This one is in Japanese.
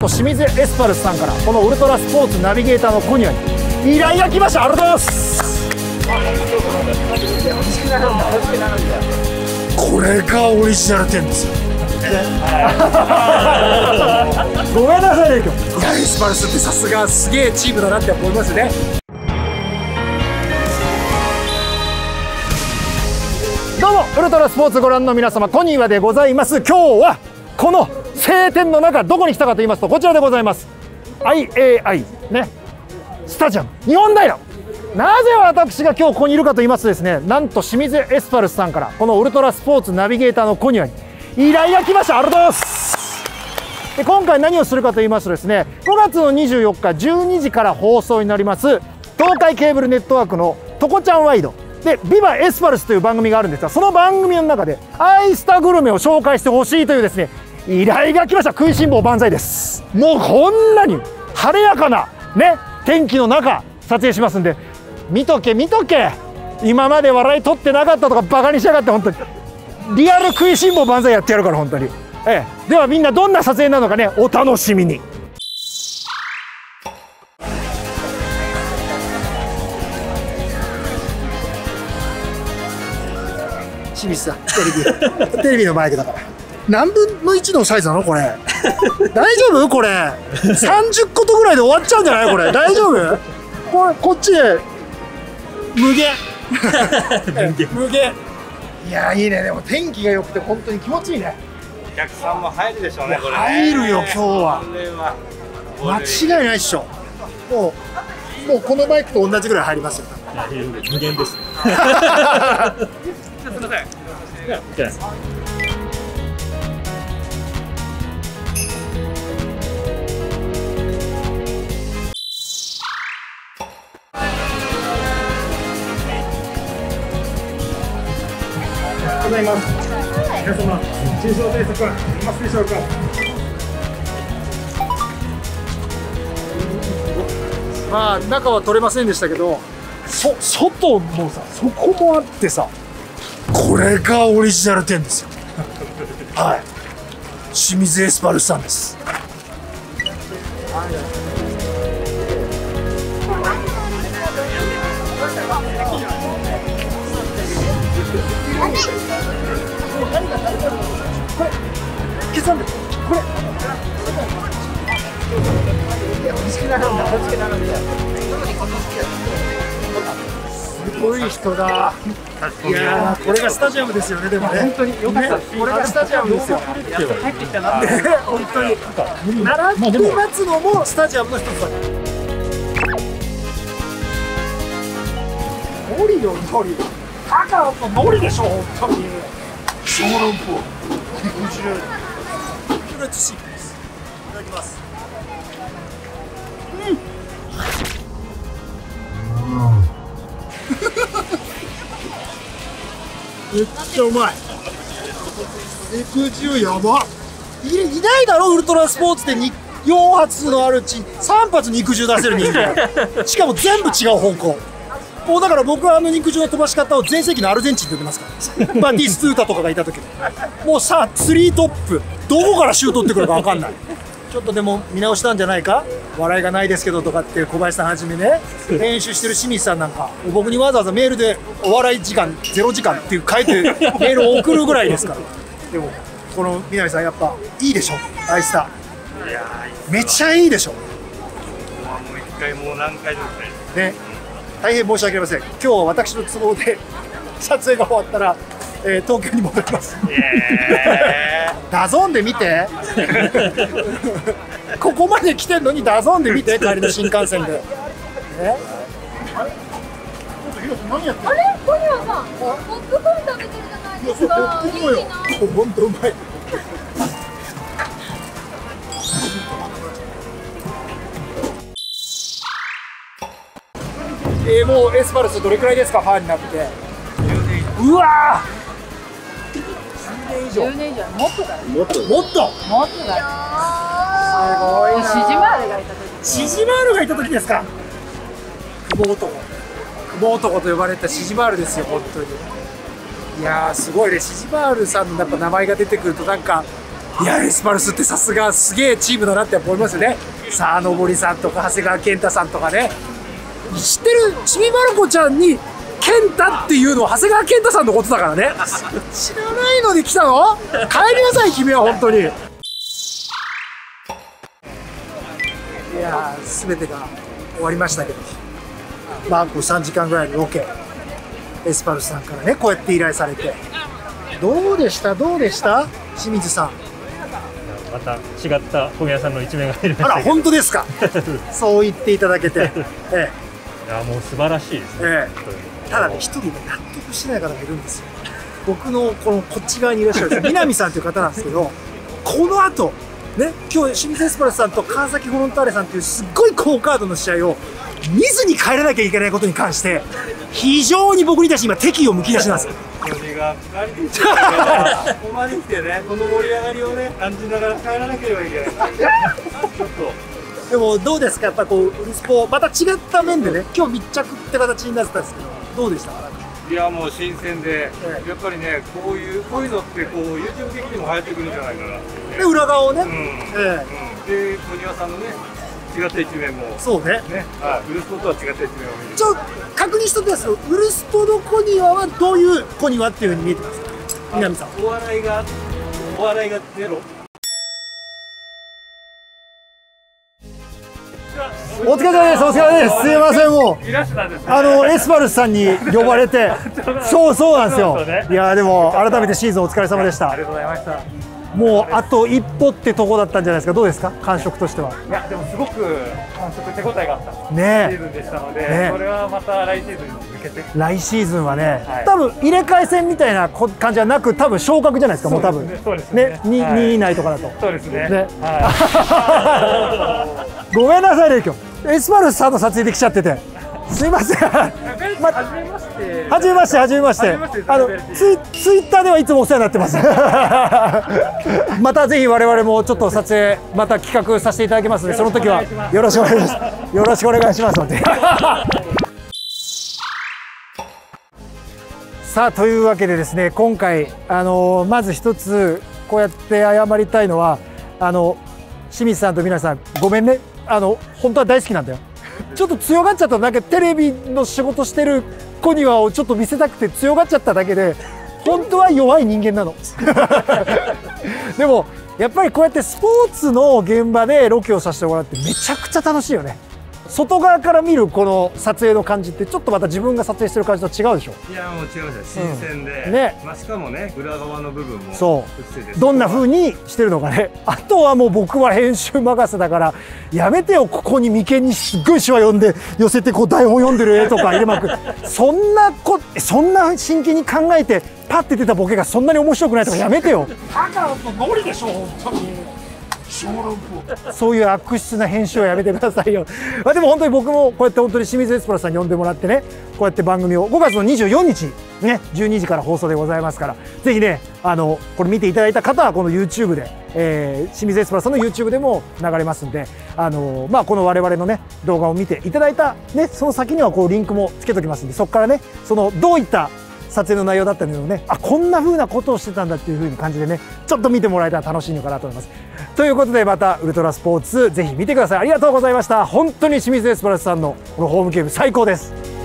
と清水エスパルスさんからこのウルトラスポーツナビゲーターのコニアに依頼が来ました。ありがとうございます。これがオリジナル10ですよ。ごめんなさいね。いや、エスパルスってさすがすげえチームだなって思いますね。どうもウルトラスポーツご覧の皆様、コニワでございます。今日はこの晴天の中どこに来たかと言いますと、こちらでございます。 IAI ね、スタジアム日本平。なぜ私が今日ここにいるかと言いますとですね、なんと清水エスパルスさんからこのウルトラスポーツナビゲーターのコニワに依頼が来ました。ありがとうございます。で今回何をするかと言いますとですね、5月の24日12時から放送になります東海ケーブルネットワークの「とこちゃんワイド」で「ビバエスパルス」という番組があるんですが、その番組の中でアイスタグルメを紹介してほしいというですね依頼が来ました。食いしん坊万歳です。もうこんなに晴れやかなね天気の中撮影しますんで、見とけ見とけ、今まで笑い取ってなかったとかバカにしやがって、本当にリアル食いしん坊万歳やってやるから本当に。ではみんなどんな撮影なのかね、お楽しみに。清水さん、テレビのマイクだから。何分の1のサイズなのこれ。大丈夫これ。30個とぐらいで終わっちゃうんじゃないこれ。大丈夫これ、こっちで無限。無限。いやいいね。でも天気が良くて本当に気持ちいいね。 お客さんも入るでしょうね、これね。 入るよ今日は。間違いないっしょ。もうこのバイクと同じぐらい入りますよ。 無限です。すみません。 ございます。皆様、中小対策はありますでしょうか。まあ中は取れませんでしたけど、外もさ、そこもあってさ、これがオリジナル10ですよ。はい。清水エスパルスさんです。これ刻んでこれすごい人だ。いやー、これがスタジアムですよね。でもね、本当に良かった。これがスタジアムですよ。帰ってきたな。本当に並んで待つのもスタジアムの一つだ。ノリよノリ。赤とノリでしょ本当に。小籠包、肉汁、フルーツシープです。いただきます。めっちゃうまい。肉汁やば。いないだろウルトラスポーツで4発のあるうち3発肉汁出せる人間。しかも全部違う方向。もうだから僕は肉汁の飛ばし方を全盛期のアルゼンチンって言ってますからバティストゥータとかがいた時もうさ、3トップどこからシュート打ってくるか分かんない。ちょっとでも見直したんじゃないか、笑いがないですけどとかって小林さんはじめね、編集してる清水さんなんか僕にわざわざメールでお笑い時間0時間っていう書いてメールを送るぐらいですから。でもこの南さんやっぱいいでしょ、アイスター。いやめっちゃいいでしょ。もう一回もう何回もね。大変申し訳ありません。今日は私の都合で撮影が終わったら、東京に戻ります。ダゾーンで見て。ここまで来てんのにダゾーンで見て、帰りの新幹線で。あれ？何やってる？あれ？コニワさん、ポップコーン食べてるじゃないですか。いいな。本当うまい。もうエスパルスどれくらいですか、ファンになって。うわー、10年以上。10年以上。もっとだよ。もっとだよ。すごいな。シジマールがいた時。シジマールがいた時ですか。久保男。久保男と呼ばれたシジマールですよ、本当に。いやー、すごいね。シジマールさんのやっぱ名前が出てくるとなんかいやエスパルスってさすがすげえチームだなって思いますよね。さあのぼりさんとか長谷川健太さんとかね、知ってるちびまる子ちゃんに健太っていうのは長谷川健太さんのことだからね。知らないのに来たの？帰りなさい君は本当に。いやー全てが終わりましたけど、まあこう3時間ぐらいのロケ、エスパルスさんからねこうやって依頼されて、どうでした清水さん。 また違った小宮さんの一面が入りました。 あら本当ですか。そう言っていただけて、 いやもう素晴らしいですね。 ただね一人ね納得しない方がいるんですよ。僕のこっち側にいらっしゃる南さんという方なんですけど、この後ね今日清水エスパルスさんと川崎フロンターレさんというすっごい好カードの試合を見ずに帰らなきゃいけないことに関して非常に僕に対して今敵意をむき出しなんですよ。 これが2人で来てからここまで来てね、この盛り上がりをね感じながら帰らなければいけない。ちょっとでもどうですか、やっぱこうウルスポまた違った面でね今日密着って形になってたんですけど、どうでしたか。 いやもう新鮮で、やっぱりねこういうのってこう YouTube 的にも流行ってくるんじゃないかなっていうね。 で裏側をね、 で小庭さんのね違った一面もそうねウルスポとは違った一面を見る。 確認しときますよ。ウルスポの小庭はどういう小庭っていうふうに見えてますか南さん。 お笑いがゼロ。 お疲れ様です。お疲れ様です。すいません、もういらっしゃったんですね。 エスパルスさんに呼ばれてそうなんですよ。いやでも改めてシーズンお疲れ様でした。 ありがとうございました。 もうあと一歩ってとこだったんじゃないですか。どうですか感触としては。 いやでもすごく感触手応えがあったシねーズンでしたので、 ねこれはまた来シーズンに向けて。 来シーズンはね、 はい多分入れ替え戦みたいな感じはなく、多分昇格じゃないですか。もう多分そうですね。 2位以内とかだと。 そうですね。 ねはごめんなさいね今日エスパルスさんの撮影できちゃっててすいません。 い。初めまして。 はじめまして。ツイッターではいつもお世話になってますまたぜひ我々もちょっと撮影また企画させていただきますので、その時はよろしくお願いします。よろしくお願いしますのでさあというわけでですね、今回まず一つこうやって謝りたいのは清水さんと皆さんごめんね、本当は大好きなんだよ。ちょっと強がっちゃった。なんかテレビの仕事してる子にはちょっと見せたくて強がっちゃっただけで、本当は弱い人間なのでもやっぱりこうやってスポーツの現場でロケをさせてもらってめちゃくちゃ楽しいよね。外側から見るこの撮影の感じってちょっとまた自分が撮影してる感じと違うでしょ。 いやもう違いますよ。新鮮で、 ねまあしかもね裏側の部分もそうどんな風にしてるのかね。あとはもう僕は編集任せだからやめてよ、ここに眉間にすっごい手話読んで寄せてこう台本読んでる絵とか入れまくるそんな真剣に考えてパッて出たボケがそんなに面白くないとかやめてよ。だからノリでしょ本当に。そういう悪質な編集はやめてくださいよまあでも本当に僕もこうやって本当に清水エスパルスさんに呼んでもらってね、こうやって番組を5月の24日ね12時から放送でございますから、ぜひねこれ見ていただいた方はこの YouTube で、清水エスパルスさんの YouTube でも流れますんで、まあこの我々のね動画を見ていただいたねその先にはこうリンクもつけときますんで、そこからねどういった撮影の内容だったのをね、こんな風なことをしてたんだっていう風に感じでね、ちょっと見てもらえたら楽しいのかなと思います。ということでまたウルトラスポーツぜひ見てください。ありがとうございました。本当に清水エスパルスさんのこのホームゲーム最高です。